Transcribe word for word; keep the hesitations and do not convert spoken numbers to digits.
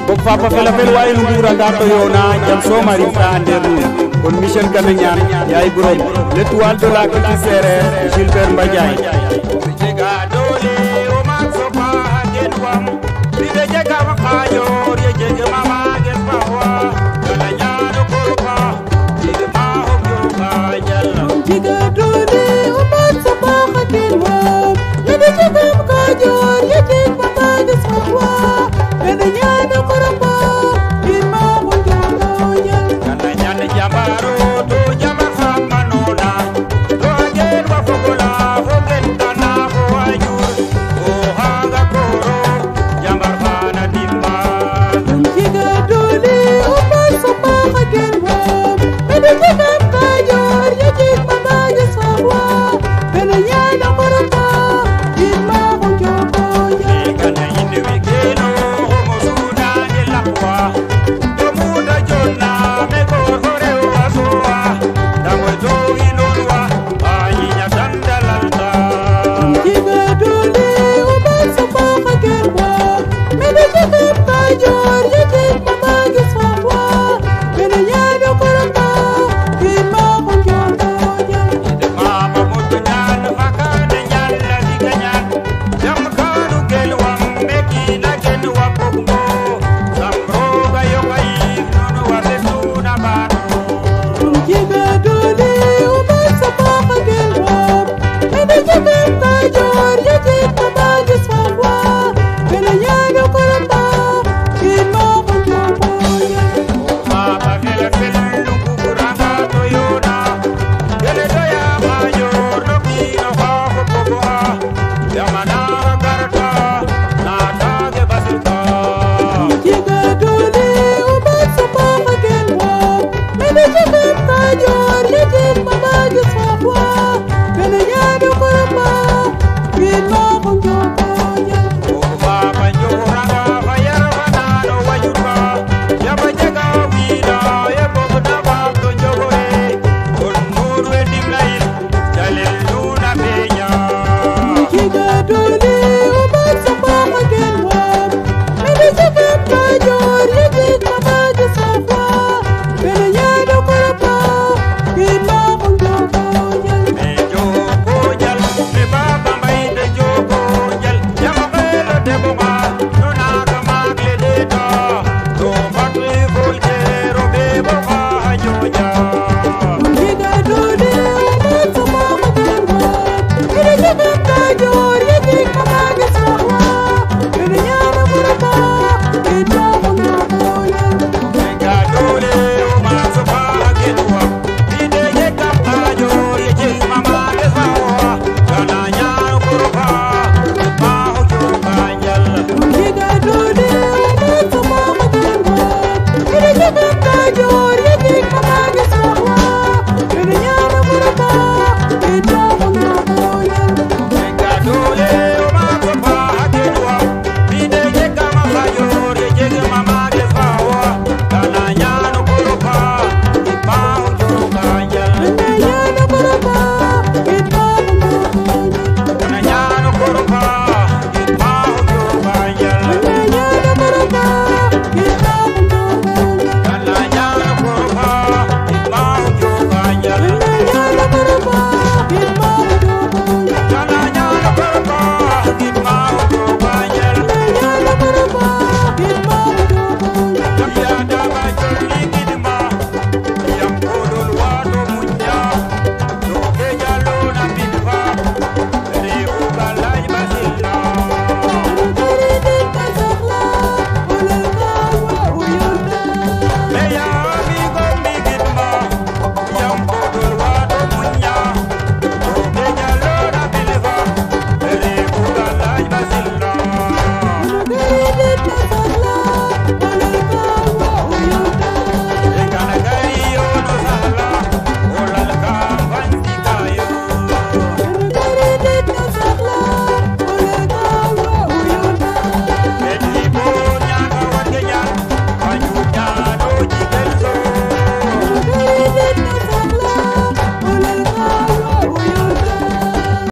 bok papa fela fel wayi ngura da to yona jam so mari ta anderu kon Michel Gana Niane yaay borom l'étoile de la petite sérère Gilbert Mbadiaye jega dole o ma so pa gen wam ribe jega ma kayo ye jega mama gen pawa Gana Niane ko pa jega ma ho yo ba jalla jega dole o ma so pa gen wam ribe jega ma kayo ye jega mama gen pawa Gana Niane ko pa gen ma ho yo ba jalla Gana Niane jambaro to jamar fa manona to gen wa fokola ho gen kana ho ajur o haga koro jambar fa na dimba jega dole o ma so pa gen wam ribe jega ma kayo ye jega mama gen pawa Gana Niane ko pa gen ma ho yo ba jalla Gana inde wikeno homo sudani lakwa Jomuda jonna me kor hore wasoa Dango jogi nonwa Ayinya tandalalta jega dole o ma so pa gen wam ribe jega ma kayo ye jega mama gen pawa Gana Niane ko pa gen ma ho yo ba jalla Ide mama mutu nyan fakane nyan la diga nyan Jam kanu gelwam meki na genwa pokmo Samroga yokai nunu wate suna banu jega dole o ma so pa gen wam ribe jega ma kayo ye jega mama gen pawa Gana Niane ko pa gen ma ho yo ba jalla Papa fela fela lungu kuranga toyona Gele doya mayor no kino haho pokoa Yamana garta na tage basilta jega dole o ma so pa gen wam ribe jega ma kayo ye jega mama gen pawa Gana Niane ko pa gen ma ho yo ba jalla Papa nyoranga fayar vanano wayuka Yaba jaga wila ye bogda babdo njogore Kon nuru e dimlail jalil luna peña jega dole o ma so pa gen wam ribe jega ma kayo ye jega mama gen pawa Gana Niane ko pa gen ma ho yo ba jalla Me joko jal me baba mbay de joko jal Yama belo debo